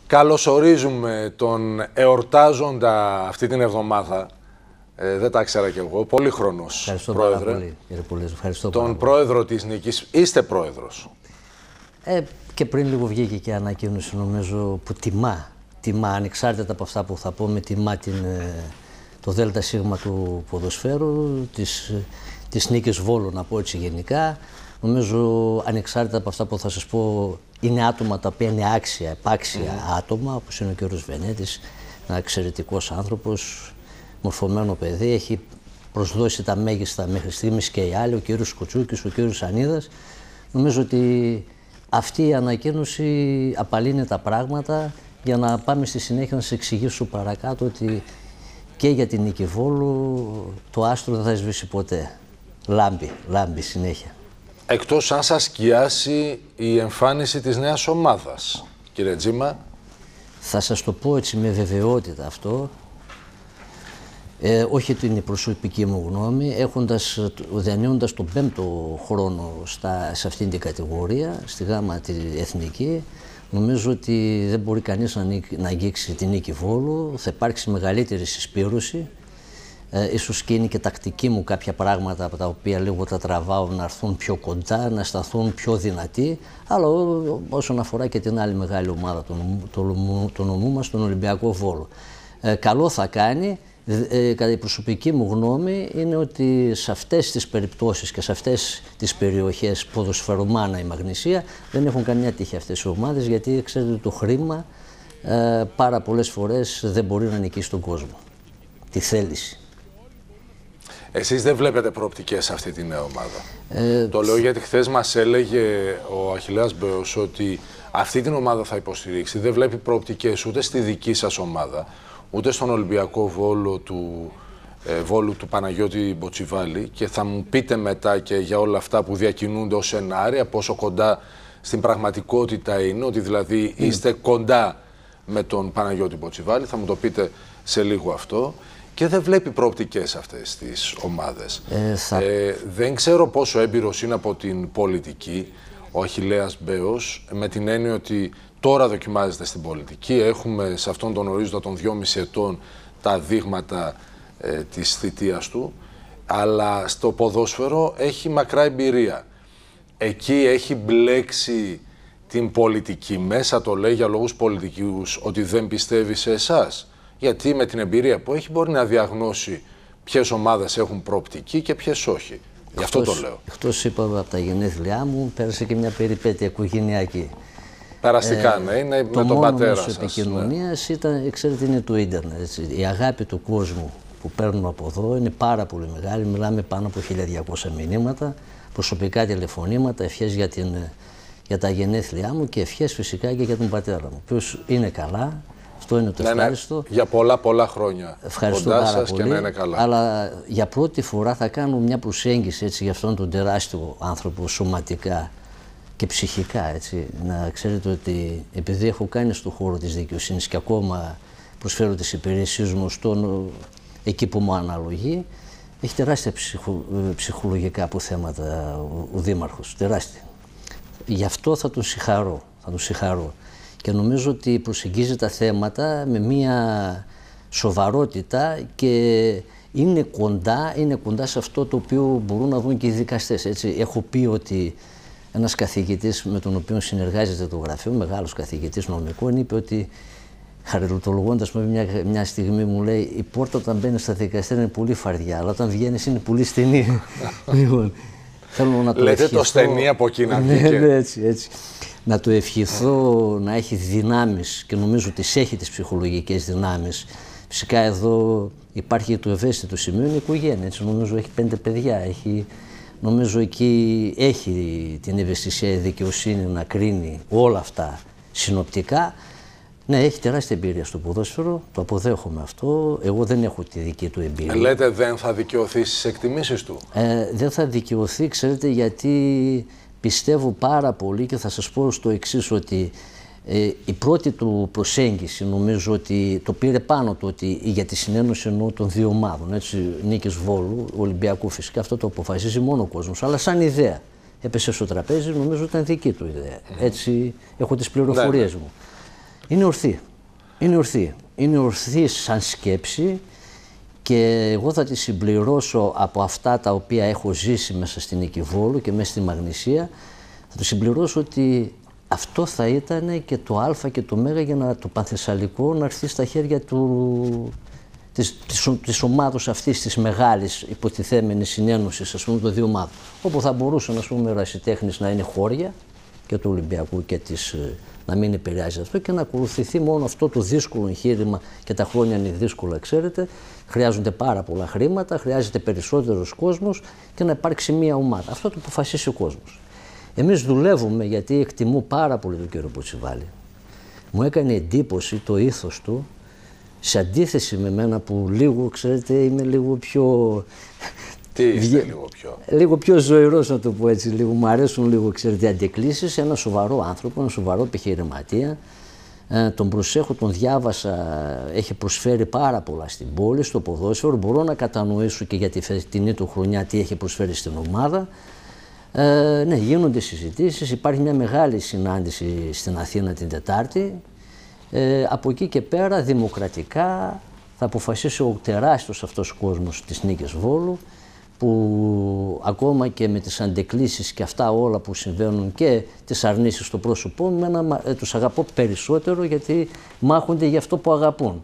Καλωσορίζουμε τον εορτάζοντα αυτή την εβδομάδα, δεν τα ήξερα κι εγώ, πολύχρονος πρόεδρε. Πάρα πολύ, κύριε Πουλής. Ευχαριστώ τον πάρα πρόεδρο της Νίκης. Είστε πρόεδρος. Και πριν λίγο βγήκε και ανακοίνωση, νομίζω, που τιμά, ανεξάρτητα από αυτά που θα πούμε, τιμά το ΔΣ του ποδοσφαίρου, της Νίκης Βόλου, να πω έτσι γενικά. Νομίζω, ανεξάρτητα από αυτά που θα σας πω, είναι άτομα τα οποία είναι άξια, επάξια άτομα, όπως είναι ο κ. Βενέτης, ένα εξαιρετικός άνθρωπος, μορφωμένο παιδί, έχει προσδώσει τα μέγιστα μέχρι στιγμής και οι άλλοι, ο κ. Σκοτσούκης, ο κ. Σανίδας. Νομίζω ότι αυτή η ανακοίνωση απαλύνει τα πράγματα για να πάμε στη συνέχεια να σας εξηγήσω παρακάτω ότι και για την Νίκη Βόλου το άστρο δεν θα σβήσει ποτέ. Λάμπει συνέχεια. Εκτός αν σας σκιάσει η εμφάνιση της νέας ομάδας, κύριε Τζίμα. Θα σας το πω έτσι με βεβαιότητα αυτό. Όχι ότι είναι η προσωπική μου γνώμη, διανύοντας τον 5ο χρόνο σε αυτήν την κατηγορία, στη γάμα τη εθνική, νομίζω ότι δεν μπορεί κανείς να αγγίξει την Νίκη Βόλου, θα υπάρξει μεγαλύτερη συσπήρωση. Ίσως και είναι και τακτική μου κάποια πράγματα από τα οποία λίγο τα τραβάω να έρθουν πιο κοντά, να σταθούν πιο δυνατοί, αλλά όσον αφορά και την άλλη μεγάλη ομάδα του νομού μας, τον Ολυμπιακό Βόλο. Καλό θα κάνει. Κατά η προσωπική μου γνώμη είναι ότι σε αυτές τις περιπτώσεις και σε αυτές τις περιοχές ποδοσφαιρομάνα η Μαγνησία δεν έχουν καμιά τύχη αυτές οι ομάδες, γιατί ξέρετε το χρήμα πάρα πολλές φορές δεν μπορεί να νικήσει τον κόσμο. Τη θέληση. Εσείς δεν βλέπετε προοπτικές σε αυτή τη νέα ομάδα. Το λέω γιατί χθες μας έλεγε ο Αχιλλέας Μπέος ότι αυτή την ομάδα θα υποστηρίξει. Δεν βλέπει προοπτικές ούτε στη δική σας ομάδα, ούτε στον Ολυμπιακό Βόλου του Παναγιώτη Μποτσιβάλη, και θα μου πείτε μετά και για όλα αυτά που διακινούνται ως σενάρια, πόσο κοντά στην πραγματικότητα είναι, ότι δηλαδή είστε κοντά με τον Παναγιώτη Μποτσιβάλη, θα μου το πείτε σε λίγο αυτό, και δεν βλέπει προοπτικές αυτές τις ομάδες. Δεν ξέρω πόσο έμπειρος είναι από την πολιτική ο Αχιλλέας Μπέος, με την έννοια ότι τώρα δοκιμάζεται στην πολιτική, έχουμε σε αυτόν τον ορίζοντα των 2,5 ετών τα δείγματα της θητείας του, αλλά στο ποδόσφαιρο έχει μακρά εμπειρία. Εκεί έχει μπλέξει την πολιτική μέσα, το λέει για λόγους πολιτικούς, ότι δεν πιστεύει σε εσάς. Γιατί με την εμπειρία που έχει μπορεί να διαγνώσει ποιες ομάδες έχουν προοπτική και ποιες όχι. Γι' αυτό το λέω. Εκτός είπα από τα γενέθλιά μου, πέρασε και μια περιπέτεια οικογενειακή. Περαστικά, ναι, είναι με τον πατέρα σας. Το μέσο επικοινωνίας ήταν, ξέρετε, είναι το ίντερνετ. Έτσι. Η αγάπη του κόσμου που παίρνουμε από εδώ είναι πάρα πολύ μεγάλη. Μιλάμε πάνω από 1200 μηνύματα, προσωπικά τηλεφωνήματα, ευχές για τα γενέθλιά μου και ευχές φυσικά και για τον πατέρα μου, ο οποίος είναι καλά. Αυτό είναι το ευχάριστο. Ναι, για πολλά χρόνια. Ευχαριστώ πάρα πολύ. Και να είναι καλά. Αλλά για πρώτη φορά θα κάνω μια προσέγγιση έτσι, για αυτόν τον τεράστιο άνθρωπο σωματικά και ψυχικά. Έτσι. Να ξέρετε ότι επειδή έχω κάνει στον χώρο της δικαιοσύνης και ακόμα προσφέρω τις υπηρεσίες μου εκεί που μου αναλογεί, έχει τεράστια ψυχολογικά αποθέματα ο Δήμαρχος. Τεράστια. Γι' αυτό θα τον συγχαρώ. Και νομίζω ότι προσεγγίζει τα θέματα με μια σοβαρότητα και είναι κοντά σε αυτό το οποίο μπορούν να δουν και οι δικαστές. Έτσι. Έχω πει ότι ένας καθηγητής με τον οποίο συνεργάζεται το γραφείο, μεγάλος καθηγητής νομικών, είπε ότι, χαριτολογώντας με μια στιγμή, μου λέει: η πόρτα όταν μπαίνει στα δικαστήρια είναι πολύ φαρδιά, αλλά όταν βγαίνεις είναι πολύ στενή. Λοιπόν, θέλω να το λέτε το στενή από εκεί να βγήκε. Ναι, έτσι. Να το ευχηθώ να έχει δυνάμεις, και νομίζω ότι έχει τις ψυχολογικές δυνάμεις. Φυσικά εδώ υπάρχει το ευαίσθητο σημείο, είναι η οικογένεια. Έτσι, νομίζω έχει 5 παιδιά. Νομίζω εκεί έχει την ευαισθησία, η δικαιοσύνη να κρίνει όλα αυτά συνοπτικά. Ναι, έχει τεράστια εμπειρία στο ποδόσφαιρο, το αποδέχομαι αυτό. Εγώ δεν έχω τη δική του εμπειρία. Λέτε δεν θα δικαιωθεί στις εκτιμήσεις του. Δεν θα δικαιωθεί, ξέρετε, γιατί πιστεύω πάρα πολύ, και θα σας πω στο εξής, ότι η πρώτη του προσέγγιση νομίζω ότι το πήρε πάνω του, ότι για τη συνένωση εννοώ των δύο ομάδων, έτσι, Νίκης Βόλου, Ολυμπιακού φυσικά, αυτό το αποφασίζει μόνο ο κόσμος, αλλά σαν ιδέα έπεσε στο τραπέζι, νομίζω ήταν δική του ιδέα. Έτσι έχω τις πληροφορίες μου. Είναι ορθή. Είναι ορθή. Είναι ορθή σαν σκέψη και εγώ θα τη συμπληρώσω από αυτά τα οποία έχω ζήσει μέσα στην Νίκη Βόλου και μέσα στη Μαγνησία. Θα το συμπληρώσω ότι αυτό θα ήταν και το α και το μέγα για να το Πανθεσσαλικό να έρθει στα χέρια της ομάδος αυτής της μεγάλης υποτιθέμενης συνένωσης, ας πούμε, των δύο ομάδων. Όπου θα μπορούσαν, ας πούμε, ερασιτέχνης να είναι χώρια και του Ολυμπιακού και να μην επηρεάζει αυτό και να ακολουθηθεί μόνο αυτό το δύσκολο εγχείρημα και τα χρόνια είναι δύσκολα, ξέρετε. Χρειάζονται πάρα πολλά χρήματα, χρειάζεται περισσότερος κόσμος και να υπάρξει μία ομάδα. Αυτό το αποφασίσει ο κόσμος. Εμείς δουλεύουμε γιατί εκτιμώ πάρα πολύ τον κύριο Ποτσιβάλη. Μου έκανε εντύπωση το ήθος του, σε αντίθεση με μένα που λίγο, ξέρετε, είμαι λίγο πιο... Τι είστε λίγο πιο? Λίγο πιο ζωηρός, να το πω έτσι, λίγο. Μου αρέσουν λίγο, ξέρετε, αντικλήσεις. Ένα σοβαρό άνθρωπο, ένα σοβαρό επιχειρηματία. Τον προσέχω, τον διάβασα, έχει προσφέρει πάρα πολλά στην πόλη, στο ποδόσφαιρο. Μπορώ να κατανοήσω και για τη φετινή του χρονιά τι έχει προσφέρει στην ομάδα. Ναι, γίνονται συζητήσεις. Υπάρχει μια μεγάλη συνάντηση στην Αθήνα την Τετάρτη. Από εκεί και πέρα, δημοκρατικά, θα αποφασίσει ο τεράστιος αυτός κόσμος της Νίκης Βόλου, που ακόμα και με τις αντεκλήσεις και αυτά όλα που συμβαίνουν και τις αρνήσεις στο πρόσωπό μου, τους αγαπώ περισσότερο γιατί μάχονται για αυτό που αγαπούν.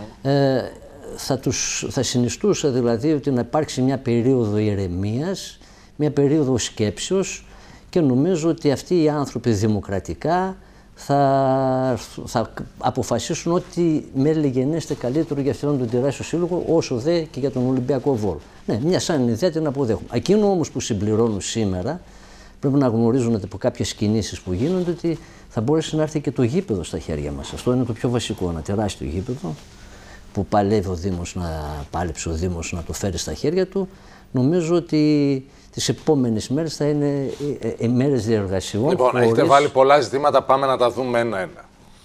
Θα συνιστούσα δηλαδή ότι να υπάρξει μια περίοδο ηρεμίας, μια περίοδο σκέψεως και νομίζω ότι αυτοί οι άνθρωποι δημοκρατικά θα αποφασίσουν ότι μέλη γενέστε καλύτερο για αυτόν τον τεράστιο σύλλογο, όσο δε και για τον Ολυμπιακό Βόλο. Ναι, μια σαν ιδέα την αποδέχομαι. Εκείνο όμως που συμπληρώνουν σήμερα, πρέπει να γνωρίζουν ότι από κάποιες κινήσεις που γίνονται ότι θα μπορέσει να έρθει και το γήπεδο στα χέρια μας. Αυτό είναι το πιο βασικό, ένα τεράστιο γήπεδο που παλεύει ο Δήμος πάλεψε ο Δήμος να το φέρει στα χέρια του. Νομίζω ότι τις επόμενες μέρες θα είναι οι μέρες διεργασιών. Λοιπόν, έχετε βάλει πολλά ζητήματα, πάμε να τα δούμε ένα-ένα.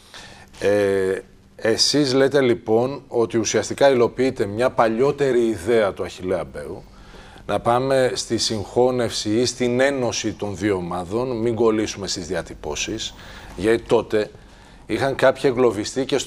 Εσείς λέτε λοιπόν ότι ουσιαστικά υλοποιείται μια παλιότερη ιδέα του Αχιλλέα Μπέου, να πάμε στη συγχώνευση ή στην ένωση των δύο ομάδων, μην κολλήσουμε στις διατυπώσεις, γιατί τότε είχαν κάποιοι εγκλωβιστεί και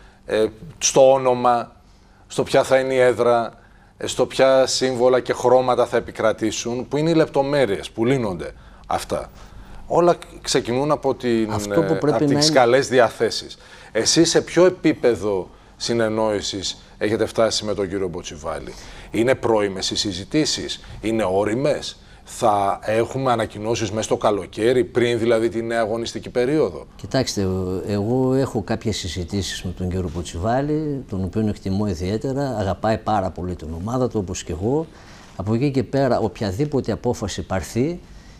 στο όνομα, στο ποια θα είναι η έδρα, στο ποια σύμβολα και χρώματα θα επικρατήσουν, που είναι οι λεπτομέρειες που λύνονται αυτά. Όλα ξεκινούν από τις καλές διαθέσεις. Εσείς σε ποιο επίπεδο συνεννόησης έχετε φτάσει με τον κύριο Ποτσιβάλη? Είναι πρώιμες οι συζητήσεις, είναι ώριμες, θα έχουμε ανακοινώσεις μέσα στο καλοκαίρι, πριν δηλαδή τη νέα αγωνιστική περίοδο? Κοιτάξτε, εγώ έχω κάποιες συζητήσεις με τον κύριο Ποτσιβάλη, τον οποίο εκτιμώ ιδιαίτερα, αγαπάει πάρα πολύ την ομάδα του όπως και εγώ. Από εκεί και πέρα, οποιαδήποτε απόφαση πάρθει,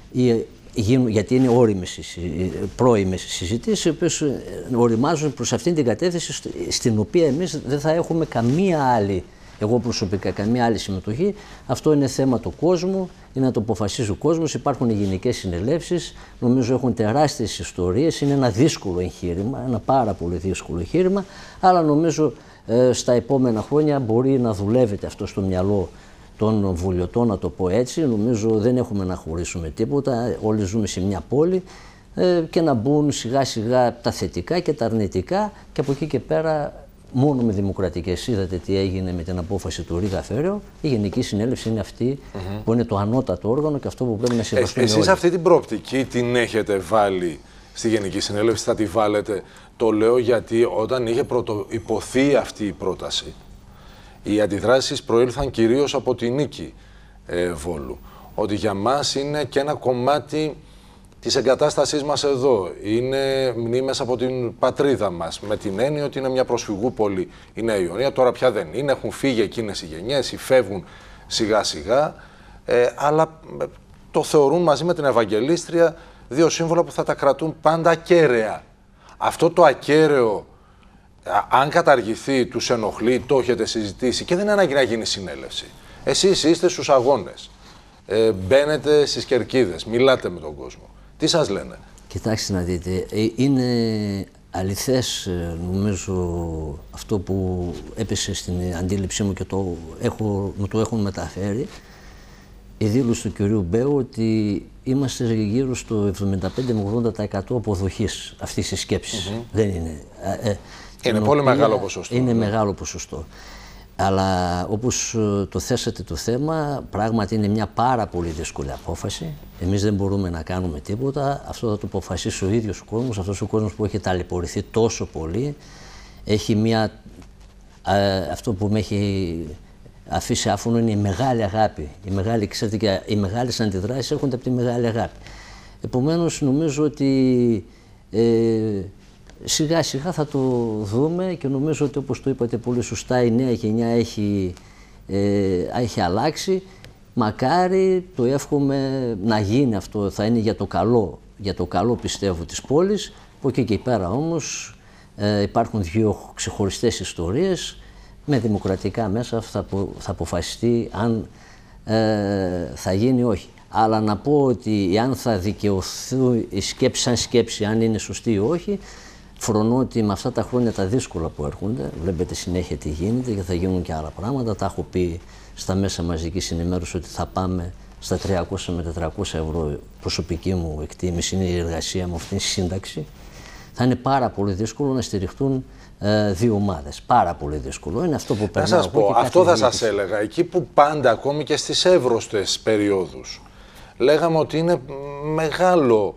γιατί είναι πρώιμες συζητήσεις, οι οποίες οριμάζουν προς αυτήν την κατεύθυνση, στην οποία εμείς δεν θα έχουμε καμία άλλη, εγώ προσωπικά, καμία άλλη συμμετοχή. Αυτό είναι θέμα του κόσμου, είναι να το αποφασίζει ο κόσμος. Υπάρχουν γενικές συνελεύσεις, νομίζω έχουν τεράστιες ιστορίες. Είναι ένα δύσκολο εγχείρημα, ένα πάρα πολύ δύσκολο εγχείρημα, αλλά νομίζω στα επόμενα χρόνια μπορεί να δουλεύεται αυτό στο μυαλό των βουλιωτών, να το πω έτσι. Νομίζω δεν έχουμε να χωρίσουμε τίποτα, όλοι ζούμε σε μια πόλη και να μπουν σιγά σιγά τα θετικά και τα αρνητικά και από εκεί και πέρα μόνο με δημοκρατικές. Είδατε τι έγινε με την απόφαση του Ρίγα Φέρεο. Η Γενική Συνέλευση είναι αυτή που είναι το ανώτατο όργανο και αυτό που πρέπει να σεβαστούμε όλοι. Εσείς αυτή την προοπτική την έχετε βάλει στη Γενική Συνέλευση, θα τη βάλετε? Το λέω γιατί όταν είχε υποθεί αυτή η πρόταση, οι αντιδράσεις προήλθαν κυρίως από τη Νίκη Βόλου. Ότι για μας είναι και ένα κομμάτι της εγκατάστασής μας εδώ. Είναι μνήμες από την πατρίδα μας, με την έννοια ότι είναι μια προσφυγούπολη η Νέα Ιωνία. Τώρα πια δεν είναι, έχουν φύγει εκείνες οι γενιές, φεύγουν σιγά σιγά, αλλά το θεωρούν μαζί με την Ευαγγελίστρια δύο σύμβολα που θα τα κρατούν πάντα ακέραια. Αυτό το ακέραιο, αν καταργηθεί, τους ενοχλεί, το έχετε συζητήσει και δεν είναι ανάγκη να γίνει συνέλευση. Εσείς είστε στους αγώνες, μπαίνετε στις κερκίδες, μιλάτε με τον κόσμο. Τι σας λένε? Κοιτάξτε να δείτε, είναι αληθές νομίζω αυτό που έπεσε στην αντίληψή μου και μου το έχουν μεταφέρει. η δήλωση του κυρίου Μπέου ότι είμαστε γύρω στο 75 με 80% αποδοχής αυτής της σκέψης. Δεν είναι. Είναι πολύ μεγάλο ποσοστό. Είναι μεγάλο ποσοστό. Αλλά όπως το θέσατε το θέμα, πράγματι είναι μια πάρα πολύ δύσκολη απόφαση. Εμείς δεν μπορούμε να κάνουμε τίποτα. Αυτό θα το αποφασίσει ο ίδιος ο κόσμος, αυτός ο κόσμος που έχει ταλαιπωρηθεί τόσο πολύ. Έχει μια... αυτό που με έχει αφήσει άφωνο είναι η μεγάλη αγάπη. Ξέρετε, και οι μεγάλες αντιδράσεις έρχονται από τη μεγάλη αγάπη. Επομένως, νομίζω ότι σιγά σιγά θα το δούμε και νομίζω ότι, όπως το είπατε πολύ σωστά, η νέα γενιά έχει αλλάξει. Μακάρι, το εύχομαι να γίνει αυτό, θα είναι για το καλό πιστεύω της πόλης. Από εκεί και πέρα όμως υπάρχουν δύο ξεχωριστές ιστορίες. Με δημοκρατικά μέσα θα αποφασιστεί αν θα γίνει ή όχι. Αλλά να πω ότι αν θα δικαιωθεί η σκέψη σαν σκέψη, αν είναι σωστή ή όχι, φρονώ ότι με αυτά τα χρόνια τα δύσκολα που έρχονται, βλέπετε συνέχεια τι γίνεται και θα γίνουν και άλλα πράγματα. Τα έχω πει στα μέσα μαζικής ενημέρωσης ότι θα πάμε στα 300 με 400 ευρώ, προσωπική μου εκτίμηση, είναι η εργασία μου αυτήν τη σύνταξη. Θα είναι πάρα πολύ δύσκολο να στηριχτούν δύο ομάδες. Πάρα πολύ δύσκολο. Είναι αυτό που περνάω. Να σας πω, αυτό θα σας έλεγα. Εκεί που πάντα, ακόμη και στις εύρωστες περιόδους, λέγαμε ότι είναι μεγάλο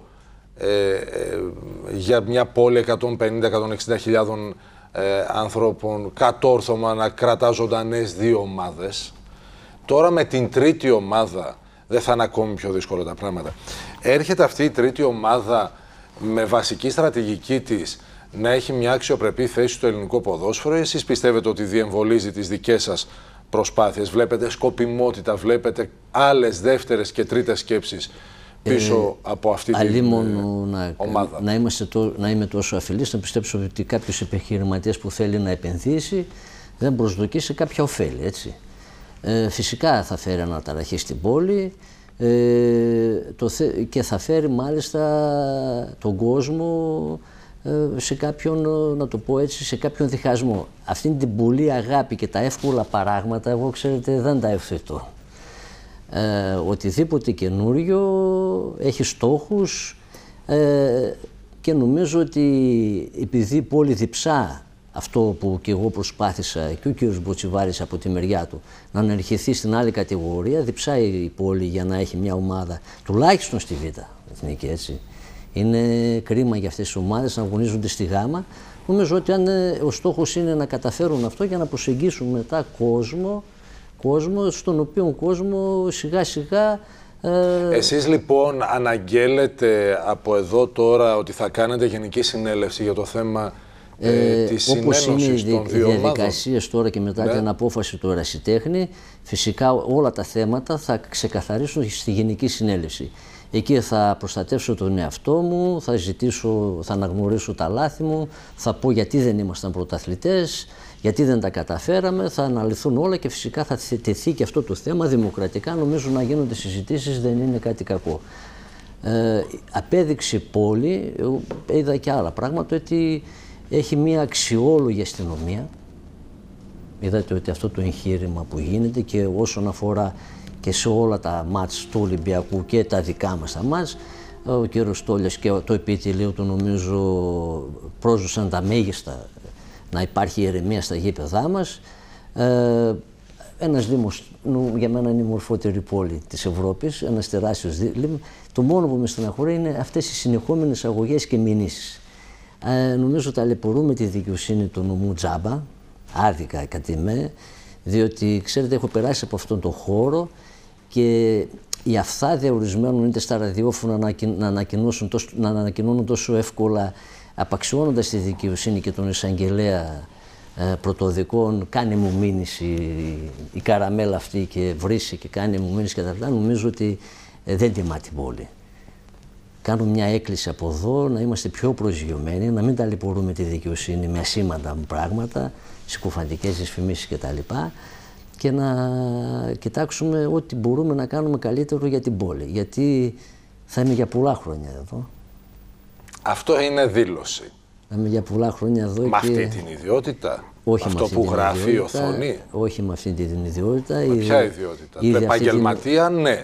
για μια πόλη 150-160 χιλιάδων ανθρώπων κατόρθωμα να κρατά ζωντανές δύο ομάδες. Τώρα με την τρίτη ομάδα δεν θα είναι ακόμη πιο δύσκολα τα πράγματα. Έρχεται αυτή η τρίτη ομάδα με βασική στρατηγική της να έχει μια αξιοπρεπή θέση στο ελληνικό ποδόσφαιρο. Εσείς πιστεύετε ότι διεμβολίζει τις δικές σας προσπάθειες? Βλέπετε σκοπιμότητα, βλέπετε άλλες δεύτερες και τρίτες σκέψεις πίσω από αυτή την ομάδα? Να είμαι τόσο αφιλής, να πιστέψω ότι κάποιος επιχειρηματίας που θέλει να επενδύσει δεν προσδοκεί σε κάποια ωφέλη, έτσι. Φυσικά θα φέρει αναταραχή στην πόλη και θα φέρει μάλιστα τον κόσμο σε κάποιον, να το πω έτσι, σε κάποιον διχασμό. Αυτήν την πολύ αγάπη και τα εύκολα παράγματα, εγώ ξέρετε δεν τα ευθετώ. Οτιδήποτε καινούριο έχει στόχους και νομίζω ότι επειδή η πόλη διψά αυτό που και εγώ προσπάθησα και ο κύριος Μποτσιβάρης από τη μεριά του να ανερχηθεί στην άλλη κατηγορία, διψάει η πόλη για να έχει μια ομάδα τουλάχιστον στη Β' Εθνική, έτσι. Είναι κρίμα για αυτές τις ομάδες να αγωνίζονται στη Γάμα. Νομίζω ότι αν ο στόχος είναι να καταφέρουν αυτό για να προσεγγίσουν μετά κόσμο στον οποίο κόσμο σιγά σιγά... Εσείς λοιπόν αναγγέλλετε από εδώ τώρα ότι θα κάνετε γενική συνέλευση για το θέμα της συνένωσης των δύο ομάδων? Όπως είναι οι διαδικασίες τώρα και μετά την απόφαση του ερασιτέχνη, φυσικά όλα τα θέματα θα ξεκαθαρίσουν στη γενική συνέλευση. Εκεί θα προστατεύσω τον εαυτό μου, θα αναγνωρίσω τα λάθη μου, θα πω γιατί δεν ήμασταν πρωταθλητές, γιατί δεν τα καταφέραμε, θα αναλυθούν όλα και φυσικά θα τεθεί και αυτό το θέμα δημοκρατικά. Νομίζω να γίνονται συζητήσεις, δεν είναι κάτι κακό. Απέδειξε πόλη, είδα και άλλα πράγματα, ότι έχει μια αξιόλογη αστυνομία. Είδατε ότι αυτό το εγχείρημα που γίνεται και όσον αφορά και σε όλα τα μάτς του Ολυμπιακού και τα δικά μας τα μάτς, ο κύριος Στόλιας και το επιτελείο του νομίζω πρόζουσαν τα μέγιστα να υπάρχει ηρεμία στα γήπεδά μας. Ένας Δήμος, για μένα είναι η μορφότερη πόλη της Ευρώπης, ένας τεράστιος Δήμος. Το μόνο που με στεναχωρεί είναι αυτές οι συνεχόμενες αγωγές και μηνύσεις. Νομίζω ταλαιπωρούμε τη δικαιοσύνη του νομού τζάμπα, άδικα κατ' εμέ, διότι ξέρετε έχω περάσει από αυτόν τον χώρο και η αφθάδεια ορισμένων είτε στα ραδιόφωνα να ανακοινώνουν τόσο εύκολα, απαξιώνοντας τη δικαιοσύνη και τον εισαγγελέα πρωτοδικών, κάνε μου μήνυση η καραμέλα αυτή και βρύσει και κάνε μου μήνυση και τα αυτά, νομίζω ότι δεν τιμά την πόλη. Κάνω μια έκκληση από εδώ να είμαστε πιο προσγειωμένοι, να μην ταλαιπωρούμε τη δικαιοσύνη με ασήμαντα πράγματα, συκοφαντικές δυσφημίσεις κτλ. Και να κοιτάξουμε ό,τι μπορούμε να κάνουμε καλύτερο για την πόλη. Γιατί θα είμαι για πολλά χρόνια εδώ. Αυτό είναι δήλωση. Θα είμαι για πολλά χρόνια εδώ. Με και... αυτή την ιδιότητα, όχι αυτό που γράφει η οθόνη. Όχι με αυτή την ιδιότητα. Με ποια ιδιότητα? Επαγγελματία, ναι.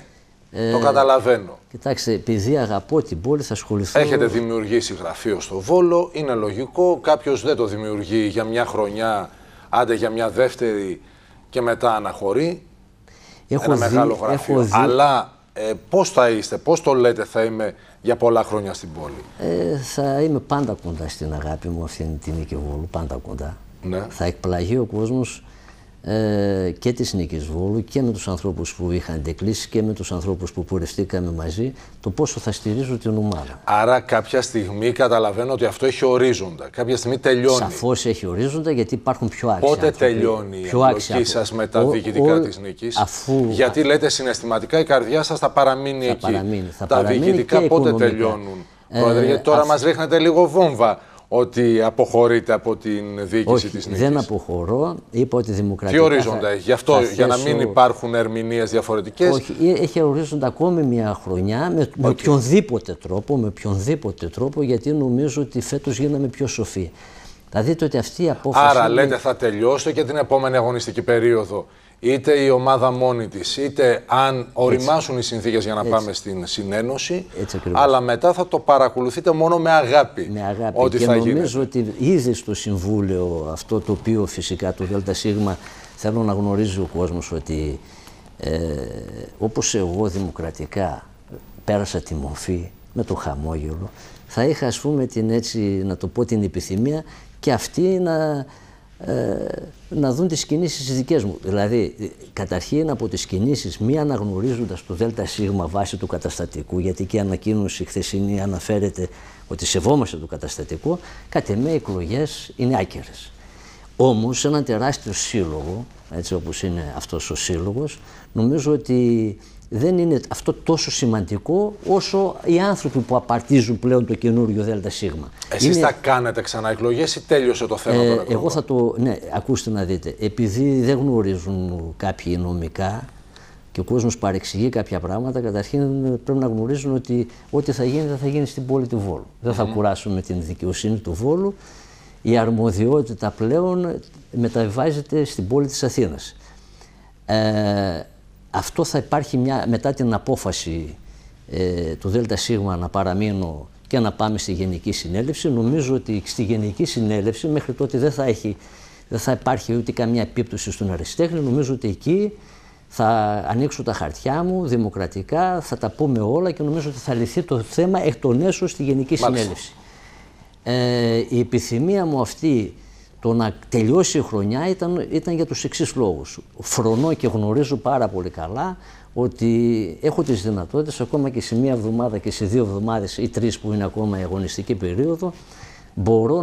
Το καταλαβαίνω. Κοιτάξτε, επειδή αγαπώ την πόλη, θα ασχοληθώ. Έχετε δημιουργήσει γραφείο στο Βόλο. Είναι λογικό. Κάποιος δεν το δημιουργεί για μια χρονιά, άντε για μια δεύτερη και μετά αναχωρεί. Ένα μεγάλο γραφείο. Αλλά πώς θα είστε, πώς το λέτε, θα είμαι για πολλά χρόνια στην πόλη? Θα είμαι πάντα κοντά στην αγάπη μου, αυτή την Νίκη Βόλου, πάντα κοντά. Ναι. Θα εκπλαγεί ο κόσμος και της Νίκης Βόλου και με τους ανθρώπους που είχαν αντεκλείσει και με τους ανθρώπους που πορευτήκαμε μαζί, το πόσο θα στηρίζω την ομάδα. Άρα κάποια στιγμή καταλαβαίνω ότι αυτό έχει ορίζοντα. Κάποια στιγμή τελειώνει. Σαφώς έχει ορίζοντα, γιατί υπάρχουν πιο άξιοι Πότε άνθρωποι. τελειώνει η εμπλοκή σας με τα διοικητικά της Νίκης? Γιατί λέτε συναισθηματικά η καρδιά σας θα παραμείνει εκεί. Τα διοικητικά πότε τελειώνουν? Πρόεδρε, γιατί τώρα μας ρίχνετε λίγο βόμβα ότι αποχωρείτε από την διοίκηση της Νίκης. Δεν αποχωρώ. Είπα ότι δημοκρατικά. Τι ορίζοντα έχει? Γι' αυτό, για να μην υπάρχουν ερμηνείες διαφορετικές. Όχι, έχει ορίζοντα ακόμη μια χρονιά με οποιονδήποτε τρόπο, γιατί νομίζω ότι φέτος γίναμε πιο σοφοί. Θα δείτε ότι αυτή η απόφαση. Άρα λέτε θα τελειώσετε και την επόμενη αγωνιστική περίοδο. Είτε η ομάδα μόνη της, είτε αν οριμάσουν οι συνθήκες για να πάμε στην συνένωση, αλλά μετά θα το παρακολουθείτε μόνο με αγάπη. Με αγάπη. Ότι και θα νομίζω ότι ήδη στο Συμβούλιο, αυτό το οποίο φυσικά το ΔΣ, θέλω να γνωρίζει ο κόσμος ότι όπως εγώ δημοκρατικά πέρασα τη μορφή με το χαμόγελο, θα είχα, ας πούμε, να το πω, την επιθυμία και αυτοί να δουν τις κινήσεις τις δικές μου. Δηλαδή, καταρχήν από τις κινήσεις, μη αναγνωρίζοντας το ΔΣ βάσει του καταστατικού, γιατί και η ανακοίνωση χθεσινή αναφέρεται ότι σεβόμαστε το καταστατικό, κατ' εμέ οι εκλογές είναι άκερες. Όμως, σε έναν τεράστιο σύλλογο, έτσι όπως είναι αυτός ο σύλλογος, νομίζω ότι δεν είναι αυτό τόσο σημαντικό όσο οι άνθρωποι που απαρτίζουν πλέον το καινούριο ΔΣ. Εσείς θα κάνετε ξανά εκλογές ή τέλειωσε το θέμα των εκλογών? Εγώ θα το. Ναι, ακούστε να δείτε. Επειδή δεν γνωρίζουν κάποιοι νομικά και ο κόσμος παρεξηγεί κάποια πράγματα, καταρχήν πρέπει να γνωρίζουν ότι ό,τι θα γίνει δεν θα γίνει στην πόλη του Βόλου. Δεν θα κουράσουμε την δικαιοσύνη του Βόλου. Η αρμοδιότητα πλέον μεταβιβάζεται στην πόλη της Αθήνας. Αυτό θα υπάρχει μετά την απόφαση του ΔΣ να παραμείνω και να πάμε στη Γενική Συνέλευση. Νομίζω ότι στη Γενική Συνέλευση μέχρι τότε δεν θα υπάρχει ούτε καμία επίπτωση στον αριστέχνη. Νομίζω ότι εκεί θα ανοίξω τα χαρτιά μου δημοκρατικά, θα τα πούμε όλα και νομίζω ότι θα λυθεί το θέμα εκ των έσω στη Γενική Συνέλευση. Η επιθυμία μου αυτή, το να τελειώσει η χρονιά, ήταν για τους εξής λόγους. Φρονώ και γνωρίζω πάρα πολύ καλά ότι έχω τις δυνατότητες ακόμα και σε μία εβδομάδα και σε 2 εβδομάδες ή 3 που είναι ακόμα η αγωνιστική περίοδο, μπορώ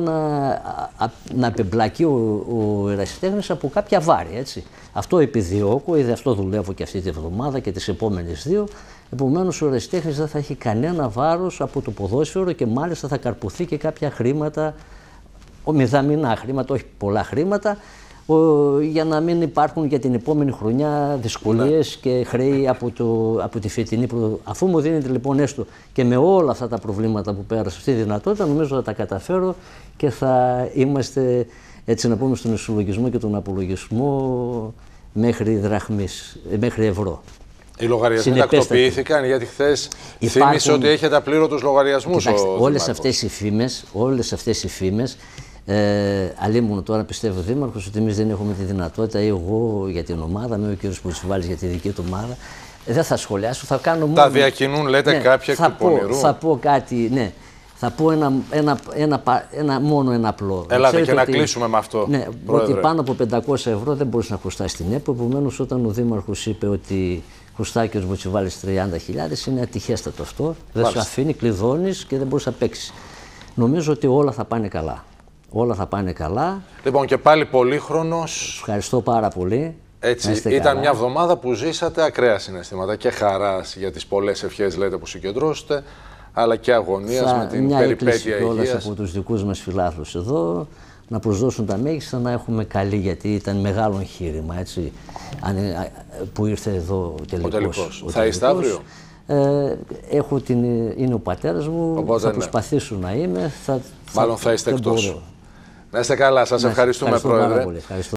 να απεμπλακεί ο ερασιτέχνης από κάποια βάρη, έτσι. Αυτό επιδιώκω, ήδη αυτό δουλεύω και αυτή τη εβδομάδα και τις επόμενες 2. Επομένως, ο ερασιτέχνης δεν θα έχει κανένα βάρος από το ποδόσφαιρο και μάλιστα θα καρποθεί και κάποια χρήματα, μηδαμινά χρήματα, όχι πολλά χρήματα, για να μην υπάρχουν για την επόμενη χρονιά δυσκολίες και χρέη από τη φετινή. Αφού μου δίνεται λοιπόν έστω και με όλα αυτά τα προβλήματα που πέρασα αυτή τη δυνατότητα, νομίζω θα τα καταφέρω και θα είμαστε, έτσι να πούμε, στον ισολογισμό και τον απολογισμό μέχρι δραχμής, μέχρι ευρώ. Οι λογαριασμοί τακτοποιήθηκαν, γιατί χθες θύμισε ότι έχετε απλήρωτους λογαριασμούς. Όλες αυτές οι φήμες, αλλήμουν τώρα πιστεύω ο Δήμαρχος ότι εμείς δεν έχουμε τη δυνατότητα, ή εγώ για την ομάδα, με ο κ. Πουτσιβάλης για τη δική του ομάδα. Δεν θα σχολιάσω, θα κάνω μόνο. Τα διακινούν, λέτε, κάποια εκ του πονηρού. Θα πω κάτι, ναι. Θα πω μόνο ένα απλό. Έλατε και να κλείσουμε με αυτό. Ναι, ότι πάνω από 500 ευρώ δεν μπορείς να χρωστάς στην ΕΠΟ. Επομένως, όταν ο Δήμαρχος είπε ότι χρωστάει και ο Βοτσιβάλης 30.000, είναι ατυχέστατο αυτό. Δεν σου αφήνει, κλειδώνεις και δεν μπορείς να παίξεις. Νομίζω ότι όλα θα πάνε καλά. Όλα θα πάνε καλά. Λοιπόν, και πάλι πολύχρονος. Ευχαριστώ πάρα πολύ. Έτσι, ήταν μια εβδομάδα που ζήσατε ακραία συναισθήματα και χαράς για τις πολλές ευχές, λέτε, που συγκεντρώσετε, αλλά και αγωνίας με την περιπέτεια υγείας. Όλες από τους δικούς μας φιλάθλους εδώ να προσδώσουν τα μέγιστα, να έχουμε καλή, γιατί ήταν μεγάλο εγχείρημα, έτσι, που ήρθε εδώ τελικώς. Θα είστε αύριο? Είναι ο πατέρας μου, οπότε θα προσπαθήσω να είμαι. Μάλλον θα είστε εκτός. Να είστε καλά, σας ευχαριστούμε, Πρόεδρε.